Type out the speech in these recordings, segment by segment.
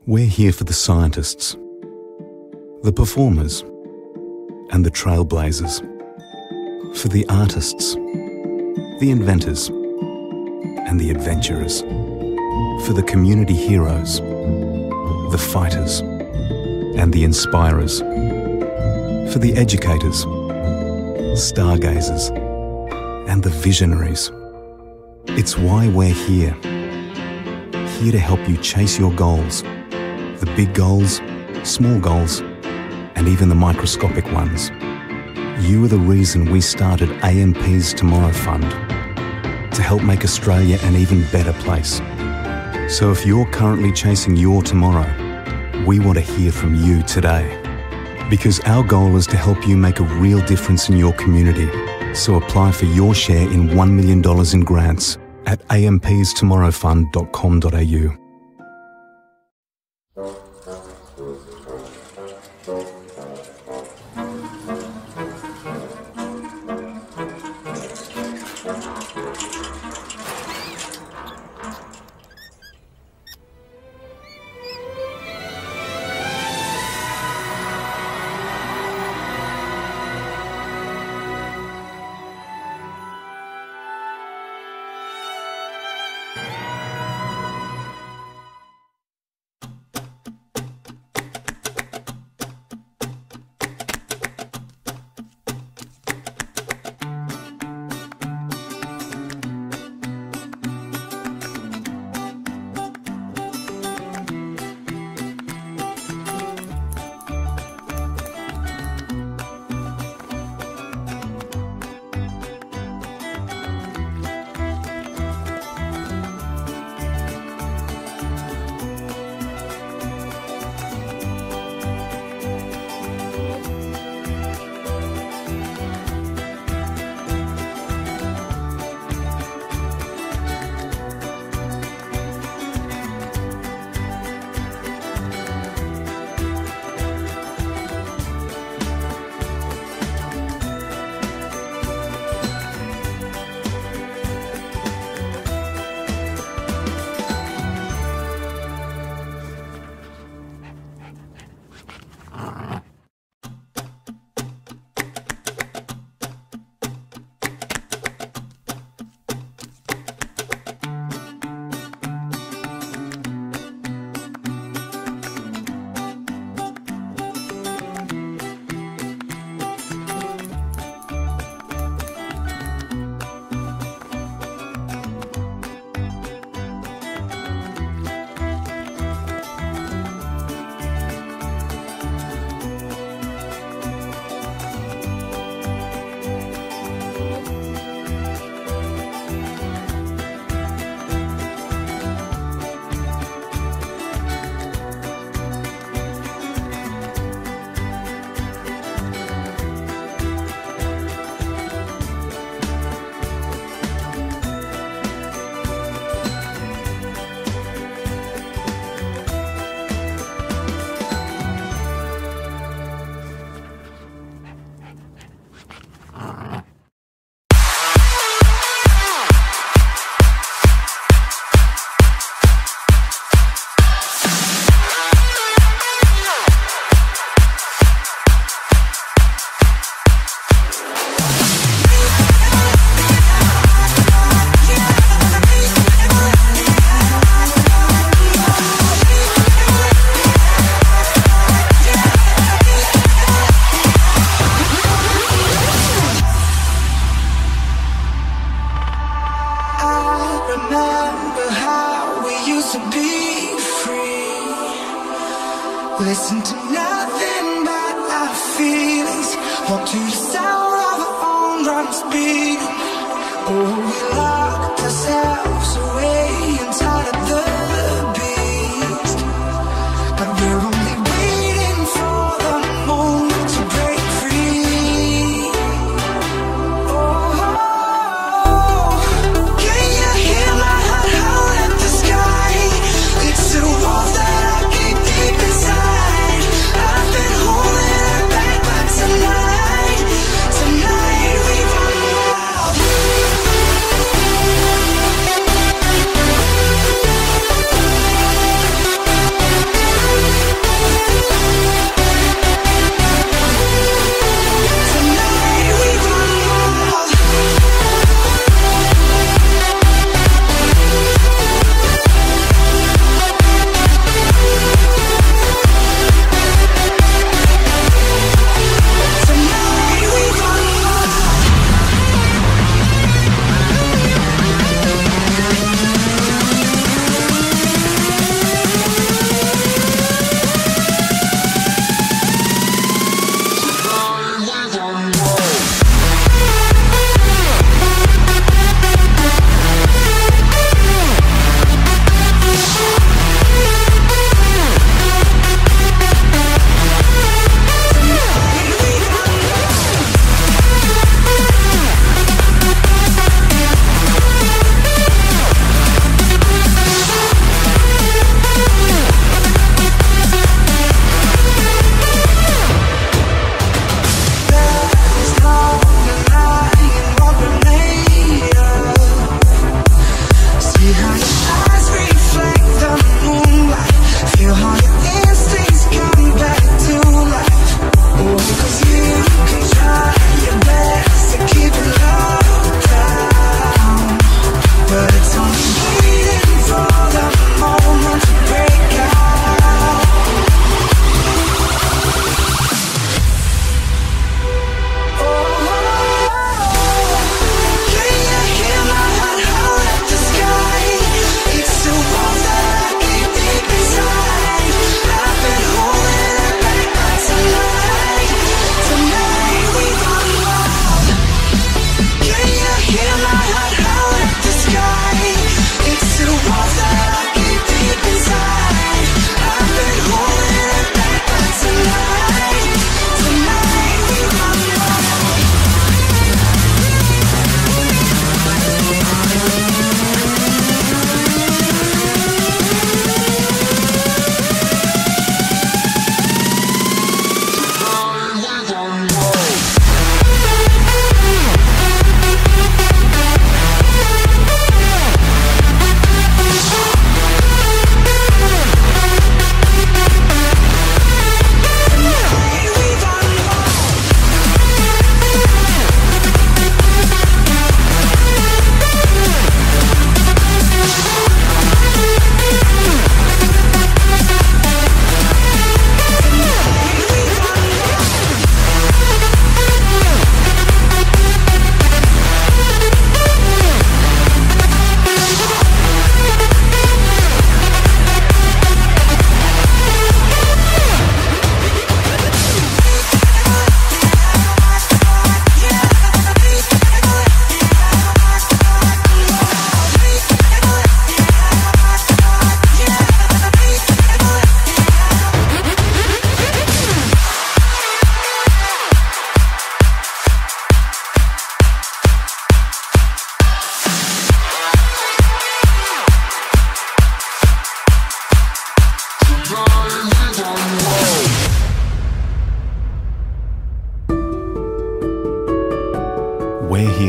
We're here for the scientists, the performers, and the trailblazers. For the artists, the inventors, and the adventurers. For the community heroes, the fighters, and the inspirers. For the educators, stargazers, and the visionaries. It's why we're here. Here to help you chase your goals. The big goals, small goals, and even the microscopic ones. You are the reason we started AMP's Tomorrow Fund, to help make Australia an even better place. So if you're currently chasing your tomorrow, we want to hear from you today. Because our goal is to help you make a real difference in your community. So apply for your share in $1 million in grants at ampstomorrowfund.com.au. Listen to nothing but our feelings. Walk to the sound of our own drums beating. Oh, we locked ourselves away inside of the beast. But we're only waiting for the moment to break free. Oh, can you hear my heart howl at the sky? It's a wolf that I keep deep inside. I've been holding her back, but tonight we run wild.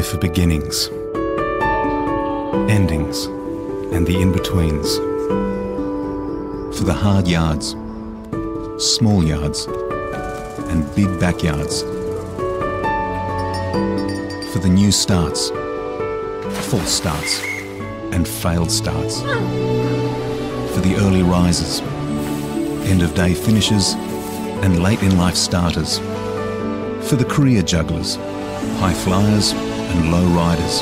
for beginnings, endings, and the in-betweens. For the hard yards, small yards, and big backyards. For the new starts, false starts, and failed starts. For the early risers, end-of-day finishers, and late-in-life starters. For the career jugglers, high flyers, and low riders.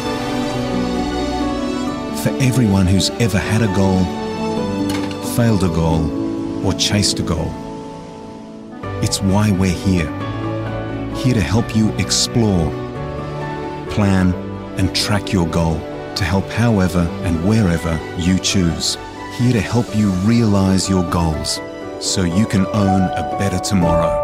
For everyone who's ever had a goal, failed a goal, or chased a goal. It's why we're here. Here to help you explore, plan, and track your goal to help however and wherever you choose. Here to help you realise your goals so you can own a better tomorrow.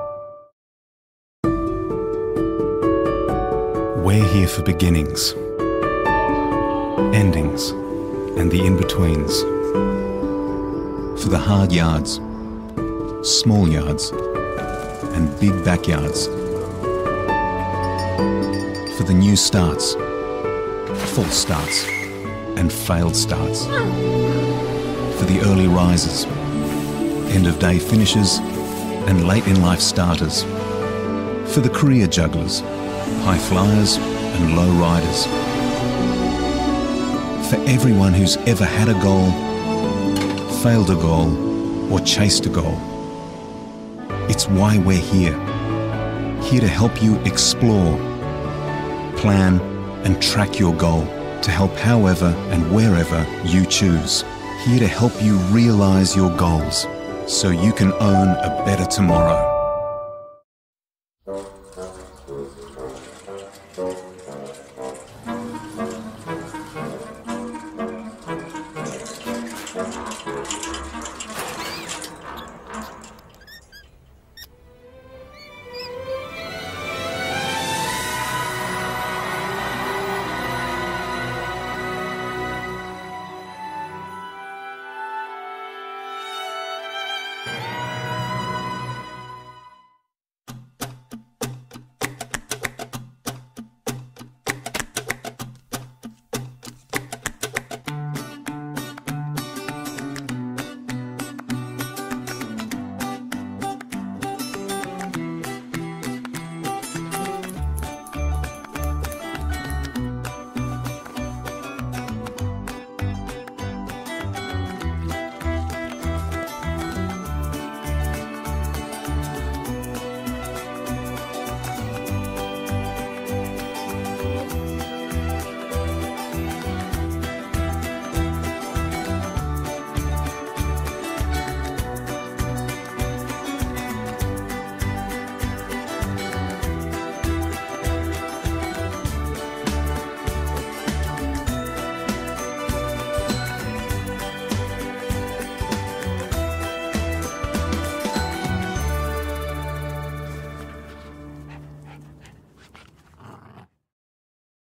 We're here for beginnings, endings, and the in-betweens. For the hard yards, small yards, and big backyards. For the new starts, false starts, and failed starts. For the early risers, end-of-day finishers, and late-in-life starters. For the career jugglers, high flyers, and low riders. For everyone who's ever had a goal, failed a goal, or chased a goal. It's why we're here. Here to help you explore, plan, and track your goal to help however and wherever you choose. Here to help you realise your goals so you can own a better tomorrow.